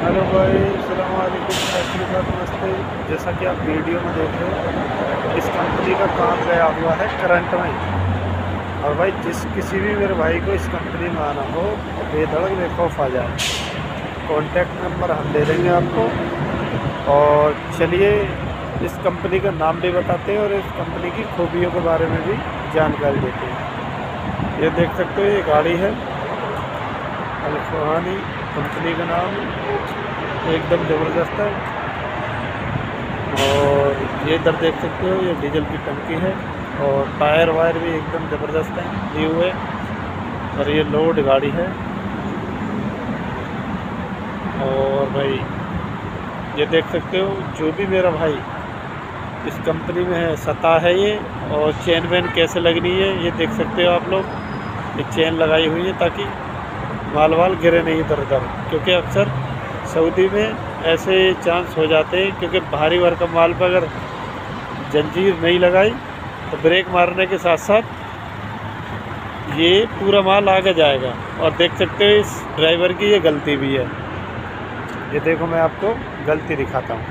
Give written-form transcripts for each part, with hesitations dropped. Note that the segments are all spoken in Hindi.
हेलो भाई, अस्सलाम वालेकुम, नमस्ते। जैसा कि आप वीडियो में देख रहे हो, इस कंपनी का काम गया हुआ है करंट में। और भाई किसी भी मेरे भाई को इस कंपनी में आना हो तो बेधड़क बेखौफ आ जाए। कॉन्टैक्ट नंबर हम दे देंगे आपको। और चलिए इस कंपनी का नाम भी बताते हैं और इस कंपनी की खूबियों के बारे में भी जानकारी देते हैं। ये देख सकते हो, ये गाड़ी है अल-फुहानी कंपनी का नाम, एकदम ज़बरदस्त है। और ये इधर देख सकते हो, ये डीजल की टंकी है और टायर वायर भी एकदम ज़बरदस्त है दिए हुए। और ये लोड गाड़ी है। और भाई ये देख सकते हो, जो भी मेरा भाई इस कंपनी में है सता है ये। और चेन वैन कैसे लगनी है ये देख सकते हो आप लोग। ये चेन लगाई हुई है ताकि माल वाल गिरे नहीं इधर उधर, क्योंकि अक्सर सऊदी में ऐसे चांस हो जाते हैं, क्योंकि भारी भरकम माल पर अगर जंजीर नहीं लगाई तो ब्रेक मारने के साथ साथ ये पूरा माल आगे जाएगा। और देख सकते हो इस ड्राइवर की ये गलती भी है। ये देखो, मैं आपको गलती दिखाता हूँ।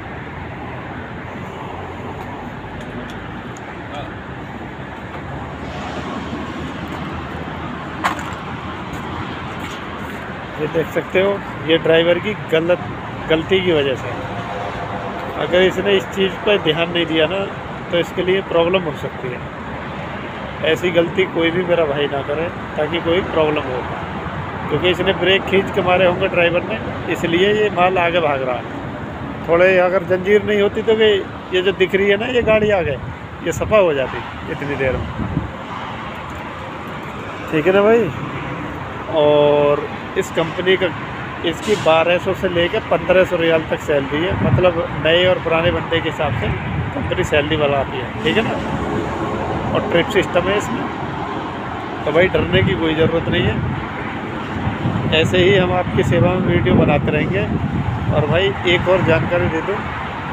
ये देख सकते हो, ये ड्राइवर की गलती की वजह से। अगर इसने इस चीज़ पर ध्यान नहीं दिया ना तो इसके लिए प्रॉब्लम हो सकती है। ऐसी गलती कोई भी मेरा भाई ना करे ताकि कोई प्रॉब्लम हो, क्योंकि इसने ब्रेक खींच के मारे होंगे ड्राइवर ने, इसलिए ये माल आगे भाग रहा है। थोड़े अगर जंजीर नहीं होती तो ये जो दिख रही है ना ये गाड़ी आगे, ये सफा हो जाती इतनी देर में। ठीक है ना भाई। और इस कंपनी का इसकी 1200 से लेकर 1500 रियाल तक सैलरी है। मतलब नए और पुराने बंदे के हिसाब से कंपनी सैलरी बढ़ाती है, ठीक है ना। और ट्रिप सिस्टम है इसमें, तो भाई डरने की कोई ज़रूरत नहीं है। ऐसे ही हम आपकी सेवा में वीडियो बनाते रहेंगे। और भाई एक और जानकारी दे दूँ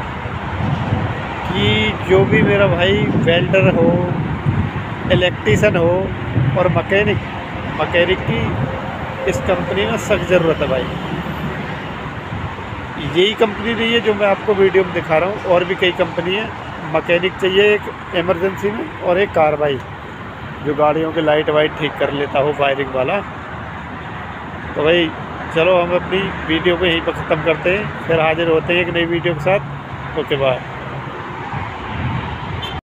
कि जो भी मेरा भाई वेल्डर हो, इलेक्ट्रीशियन हो और मैकेनिक की इस कंपनी में सख्त ज़रूरत है भाई। यही कंपनी नहीं है जो मैं आपको वीडियो में दिखा रहा हूँ, और भी कई कंपनी है। मैकेनिक चाहिए एक इमरजेंसी में, और एक कार भाई जो गाड़ियों के लाइट वाइट ठीक कर लेता हो, वायरिंग वाला। तो भाई चलो हम अपनी वीडियो को यहीं पर ख़त्म करते हैं, फिर हाजिर होते हैं एक नई वीडियो के साथ। Okay bye.